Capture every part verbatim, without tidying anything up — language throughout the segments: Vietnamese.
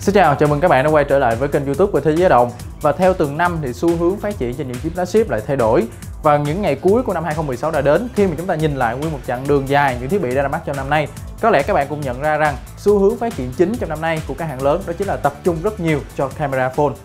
Xin chào, chào mừng các bạn đã quay trở lại với kênh YouTube của Thế Giới Đồng. Và theo từng năm thì xu hướng phát triển trên những chiếc flagship lại thay đổi. Và những ngày cuối của năm hai không một sáu đã đến, khi mà chúng ta nhìn lại nguyên một chặng đường dài những thiết bị đã ra mắt trong năm nay, có lẽ các bạn cũng nhận ra rằng xu hướng phát triển chính trong năm nay của các hãng lớn đó chính là tập trung rất nhiều cho camera phone.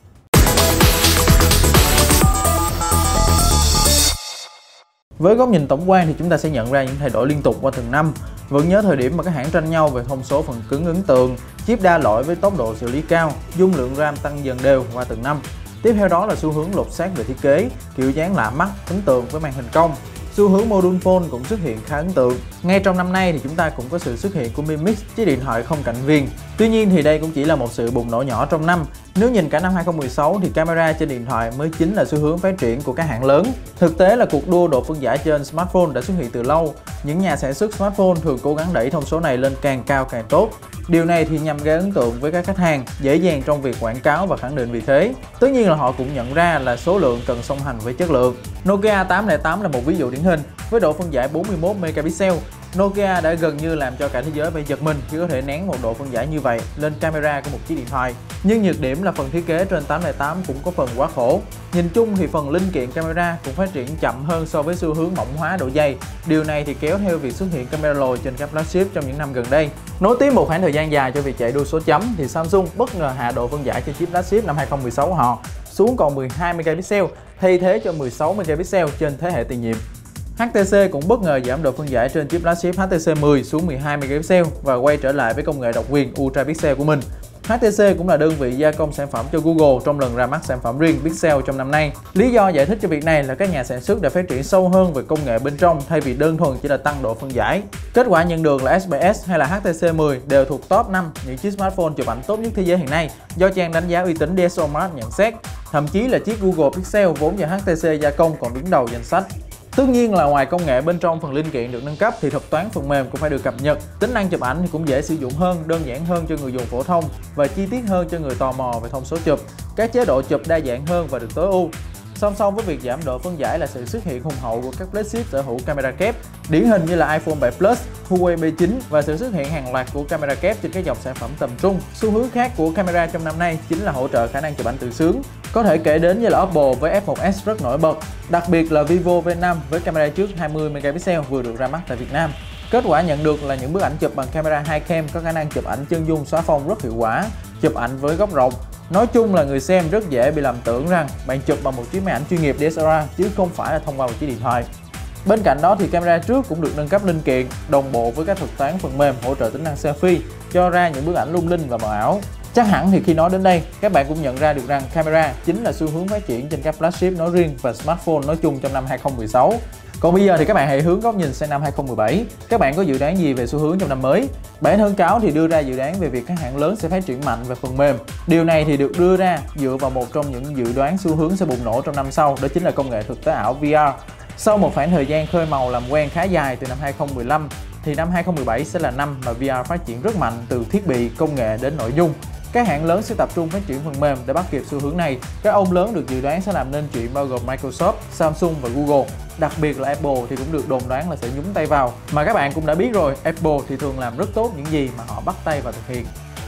Với góc nhìn tổng quan thì chúng ta sẽ nhận ra những thay đổi liên tục qua từng năm. Vẫn nhớ thời điểm mà các hãng tranh nhau về thông số phần cứng ấn tượng, chip đa lõi với tốc độ xử lý cao, dung lượng RAM tăng dần đều qua từng năm. Tiếp theo đó là xu hướng lột xác về thiết kế, kiểu dáng lạ mắt, ấn tượng với màn hình cong. Xu hướng module phone cũng xuất hiện khá ấn tượng. Ngay trong năm nay thì chúng ta cũng có sự xuất hiện của Mi Mix, chiếc điện thoại không cạnh viền. Tuy nhiên thì đây cũng chỉ là một sự bùng nổ nhỏ trong năm. Nếu nhìn cả năm hai không một sáu thì camera trên điện thoại mới chính là xu hướng phát triển của các hãng lớn. Thực tế là cuộc đua độ phân giải trên smartphone đã xuất hiện từ lâu. Những nhà sản xuất smartphone thường cố gắng đẩy thông số này lên càng cao càng tốt. Điều này thì nhằm gây ấn tượng với các khách hàng, dễ dàng trong việc quảng cáo và khẳng định vị thế. Tất nhiên là họ cũng nhận ra là số lượng cần song hành với chất lượng. Nokia tám không tám là một ví dụ điển hình. Với độ phân giải bốn mươi mốt megapixel, Nokia đã gần như làm cho cả thế giới phải giật mình khi có thể nén một độ phân giải như vậy lên camera của một chiếc điện thoại. Nhưng nhược điểm là phần thiết kế trên tám không tám cũng có phần quá khổ. Nhìn chung thì phần linh kiện camera cũng phát triển chậm hơn so với xu hướng mỏng hóa độ dày. Điều này thì kéo theo việc xuất hiện camera lồi trên các flagship trong những năm gần đây. Nối tiếp một khoảng thời gian dài cho việc chạy đua số chấm thì Samsung bất ngờ hạ độ phân giải trên chiếc flagship năm hai không một sáu của họ xuống còn mười hai megapixel, thay thế cho mười sáu megapixel trên thế hệ tiền nhiệm. hát tê xê cũng bất ngờ giảm độ phân giải trên chiếc flagship hát tê xê mười xuống mười hai megapixel và quay trở lại với công nghệ độc quyền Ultra Pixel của mình. hát tê xê cũng là đơn vị gia công sản phẩm cho Google trong lần ra mắt sản phẩm riêng Pixel trong năm nay. Lý do giải thích cho việc này là các nhà sản xuất đã phát triển sâu hơn về công nghệ bên trong thay vì đơn thuần chỉ là tăng độ phân giải. Kết quả nhận được là ét pê ét hay là hát tê xê mười đều thuộc top năm những chiếc smartphone chụp ảnh tốt nhất thế giới hiện nay do trang đánh giá uy tín đê ét o Mart nhận xét. Thậm chí là chiếc Google Pixel vốn do hát tê xê gia công còn đứng đầu danh sách. Tất nhiên là ngoài công nghệ bên trong phần linh kiện được nâng cấp thì thuật toán phần mềm cũng phải được cập nhật. Tính năng chụp ảnh thì cũng dễ sử dụng hơn, đơn giản hơn cho người dùng phổ thông và chi tiết hơn cho người tò mò về thông số chụp. Các chế độ chụp đa dạng hơn và được tối ưu. Song song với việc giảm độ phân giải là sự xuất hiện hùng hậu của các flagship sở hữu camera kép, điển hình như là iPhone bảy Plus, Huawei P chín và sự xuất hiện hàng loạt của camera kép trên các dòng sản phẩm tầm trung. Xu hướng khác của camera trong năm nay chính là hỗ trợ khả năng chụp ảnh tự sướng. Có thể kể đến như là Oppo với F một S rất nổi bật, đặc biệt là Vivo V năm với camera trước hai mươi megapixel vừa được ra mắt tại Việt Nam. Kết quả nhận được là những bức ảnh chụp bằng camera hai cam có khả năng chụp ảnh chân dung xóa phông rất hiệu quả, chụp ảnh với góc rộng. Nói chung là người xem rất dễ bị lầm tưởng rằng bạn chụp bằng một chiếc máy ảnh chuyên nghiệp đê ét lờ rờ chứ không phải là thông qua một chiếc điện thoại. Bên cạnh đó thì camera trước cũng được nâng cấp linh kiện, đồng bộ với các thuật toán phần mềm hỗ trợ tính năng selfie, cho ra những bức ảnh lung linh và mờ ảo. Chắc hẳn thì khi nói đến đây, các bạn cũng nhận ra được rằng camera chính là xu hướng phát triển trên các flagship nói riêng và smartphone nói chung trong năm hai không một sáu. Còn bây giờ thì các bạn hãy hướng góc nhìn sang năm hai không một bảy. Các bạn có dự đoán gì về xu hướng trong năm mới? Bản thân cáo thì đưa ra dự đoán về việc các hãng lớn sẽ phát triển mạnh về phần mềm. Điều này thì được đưa ra dựa vào một trong những dự đoán xu hướng sẽ bùng nổ trong năm sau, đó chính là công nghệ thực tế ảo V R. Sau một khoảng thời gian khơi màu làm quen khá dài từ năm hai không một lăm, thì năm hai không một bảy sẽ là năm mà V R phát triển rất mạnh từ thiết bị, công nghệ đến nội dung. Các hãng lớn sẽ tập trung phát triển phần mềm để bắt kịp xu hướng này. Các ông lớn được dự đoán sẽ làm nên chuyện bao gồm Microsoft, Samsung và Google. Đặc biệt là Apple thì cũng được đồn đoán là sẽ nhúng tay vào. Mà các bạn cũng đã biết rồi, Apple thì thường làm rất tốt những gì mà họ bắt tay vào thực hiện.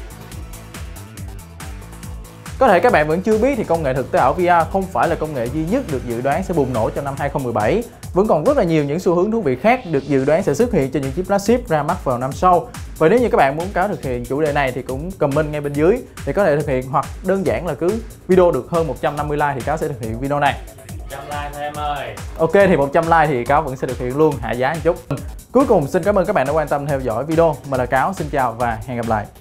Có thể các bạn vẫn chưa biết thì công nghệ thực tế ảo V R không phải là công nghệ duy nhất được dự đoán sẽ bùng nổ trong năm hai không một bảy. Vẫn còn rất là nhiều những xu hướng thú vị khác được dự đoán sẽ xuất hiện trên những chiếc flagship ra mắt vào năm sau. Và nếu như các bạn muốn cáo thực hiện chủ đề này thì cũng comment ngay bên dưới để có thể thực hiện, hoặc đơn giản là cứ video được hơn một trăm năm mươi like thì cáo sẽ thực hiện video này. một trăm like thôi em ơi. Ok thì một trăm like thì cáo vẫn sẽ thực hiện luôn, hạ giá một chút. Cuối cùng xin cảm ơn các bạn đã quan tâm theo dõi video. Mình là Cáo, xin chào và hẹn gặp lại.